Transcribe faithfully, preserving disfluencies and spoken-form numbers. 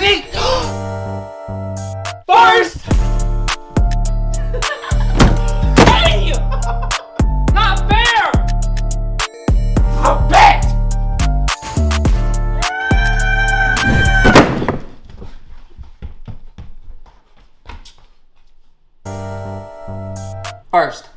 ready? First! Hey! Not fair! I bet! First.